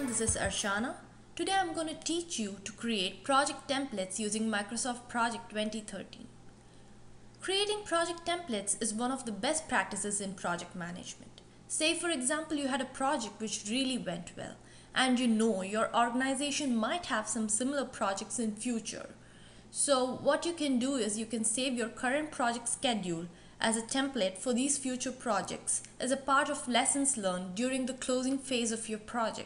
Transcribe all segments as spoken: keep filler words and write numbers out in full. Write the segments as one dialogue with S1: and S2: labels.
S1: this is Arshana. Today I'm going to teach you to create project templates using Microsoft Project twenty thirteen. Creating project templates is one of the best practices in project management. Say for example you had a project which really went well and you know your organization might have some similar projects in future. So what you can do is you can save your current project schedule as a template for these future projects as a part of lessons learned during the closing phase of your project.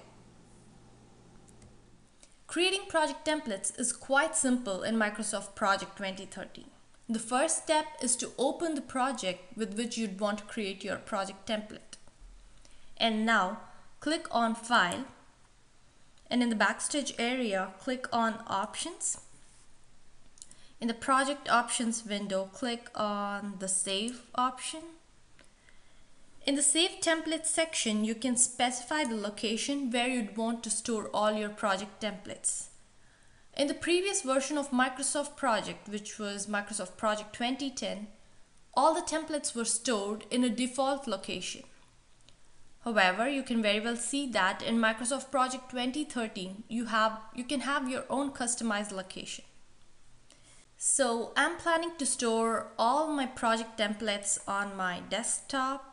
S1: Creating project templates is quite simple in Microsoft Project twenty thirteen. The first step is to open the project with which you'd want to create your project template. And now click on File, and in the Backstage area click on Options. In the Project Options window, click on the Save option. In the Save Templates section, you can specify the location where you'd want to store all your project templates. In the previous version of Microsoft Project, which was Microsoft Project twenty ten, all the templates were stored in a default location. However, you can very well see that in Microsoft Project twenty thirteen, you have you can have your own customized location. So I'm planning to store all my project templates on my desktop.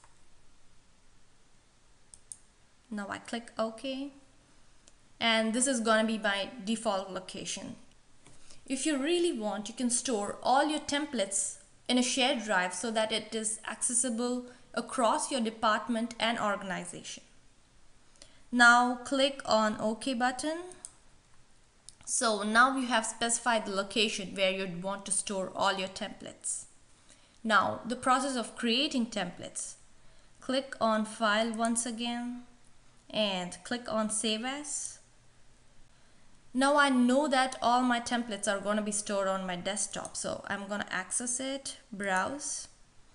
S1: Now I click OK, and this is going to be my default location. If you really want, you can store all your templates in a shared drive so that it is accessible across your department and organization. Now click on OK button. So now you have specified the location where you'd want to store all your templates. Now the process of creating templates. Click on File once again and click on Save As. Now I know that all my templates are going to be stored on my desktop, so I'm going to access it, Browse,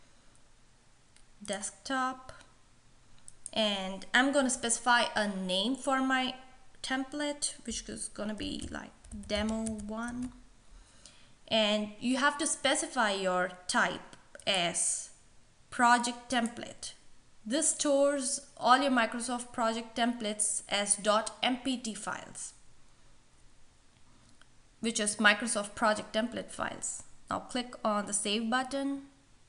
S1: Desktop, and I'm going to specify a name for my template, which is going to be like demo one, and you have to specify your type as project template. This stores all your Microsoft project templates as .mpt files, which is Microsoft project template files. Now click on the Save button.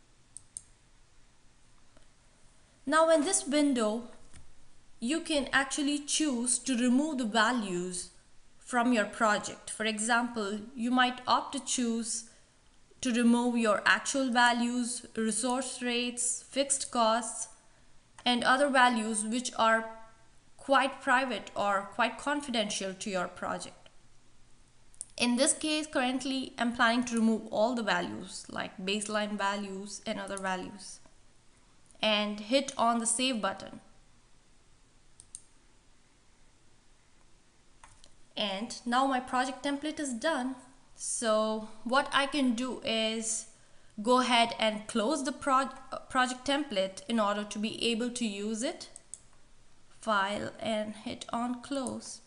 S1: Now in this window, you can actually choose to remove the values from your project. For example, you might opt to choose to remove your actual values, resource rates, fixed costs, and other values which are quite private or quite confidential to your project. In this case, currently I'm planning to remove all the values like baseline values and other values, and hit on the Save button. And now my project template is done. So what I can do is go ahead and close the pro project template in order to be able to use it. File and hit on Close.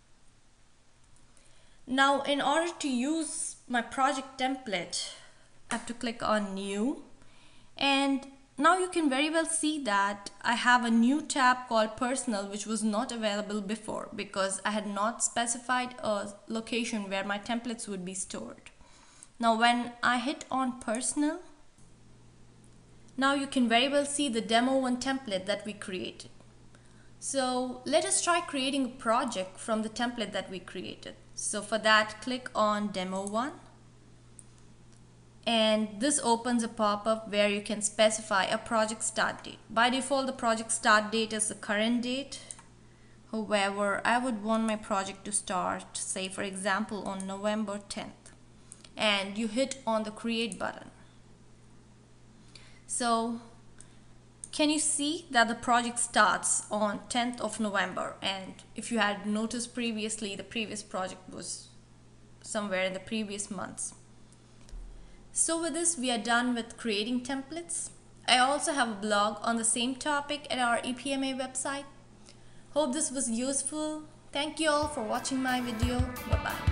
S1: Now in order to use my project template, I have to click on New, and now you can very well see that I have a new tab called Personal, which was not available before because I had not specified a location where my templates would be stored. Now when I hit on Personal, now you can very well see the demo one template that we created. So let us try creating a project from the template that we created. So for that, click on demo one. And this opens a pop-up where you can specify a project start date. By default, the project start date is the current date. However, I would want my project to start, say for example, on November tenth. And you hit on the Create button. So can you see that the project starts on tenth of November? And if you had noticed previously, the previous project was somewhere in the previous months. So with this, we are done with creating templates. I also have a blog on the same topic at our E P M A website. Hope this was useful. Thank you all for watching my video. Bye bye.